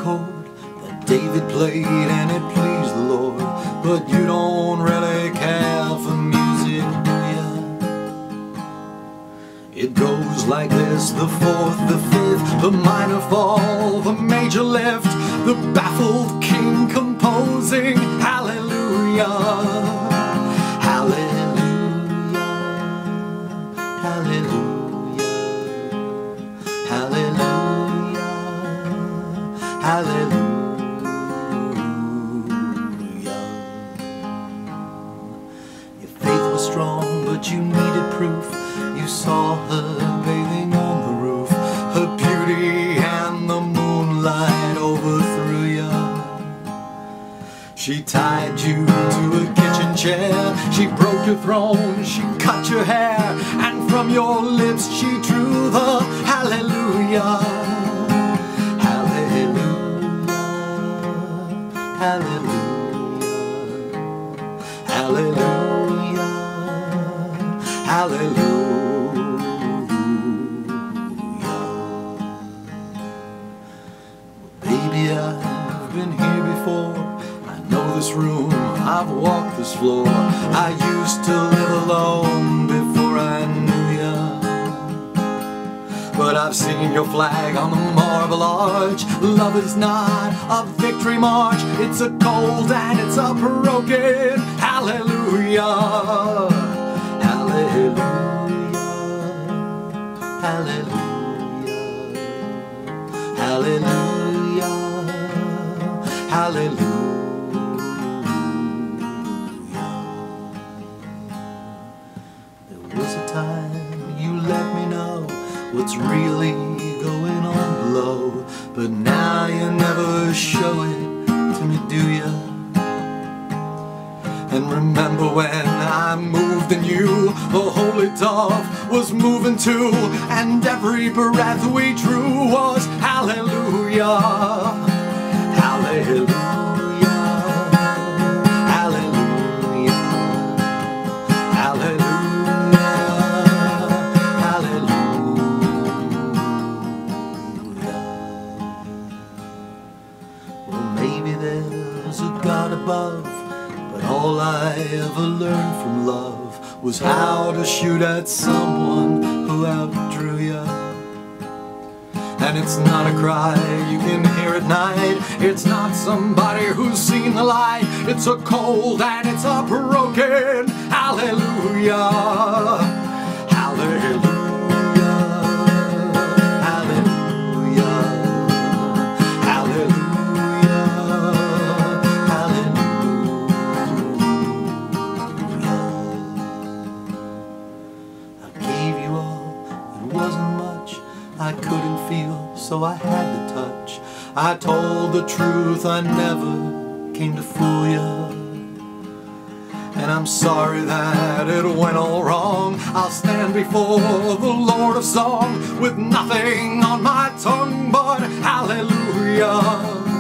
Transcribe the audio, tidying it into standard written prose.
chord that David played and it pleased the Lord. But you don't really care for music, do ya? It goes like this: the fourth, the fifth, the minor fall, the major lift, the baffled king composing hallelujah, hallelujah, hallelujah, hallelujah, hallelujah. Your faith was strong, but you needed proof. You saw her bathing on the roof. Her beauty and the moonlight overthrew you. She tied you to a kitchen chair. She broke your throne, she cut your hair, and from your lips she drew the hallelujah, hallelujah, hallelujah, hallelujah, hallelujah. Baby, I've been here before. I know this room, I've walked this floor. I used to live alone before I knew ya. But I've seen your flag on the marble arch. Love is not a victory march. It's a cold and it's a broken hallelujah, hallelujah, hallelujah, hallelujah, hallelujah. There was a time you let me know what's really going on below, but now you never show it to me, do ya? And remember when I moved and you, the holy dove, was moving too, and every breath we drew was hallelujah, hallelujah, hallelujah, hallelujah, hallelujah. Well, maybe there's a God above, but all I ever learned from love was how to shoot at someone who outdrew ya. And it's not a cry you can hear at night. It's not somebody who's seen the light. It's a cold and it's a broken hallelujah, hallelujah, hallelujah, hallelujah, hallelujah. I gave you all, it wasn't much. I couldn't feel, so I had to touch. I told the truth, I never came to fool ya. And I'm sorry that it went all wrong. I'll stand before the Lord of Song with nothing on my tongue but hallelujah,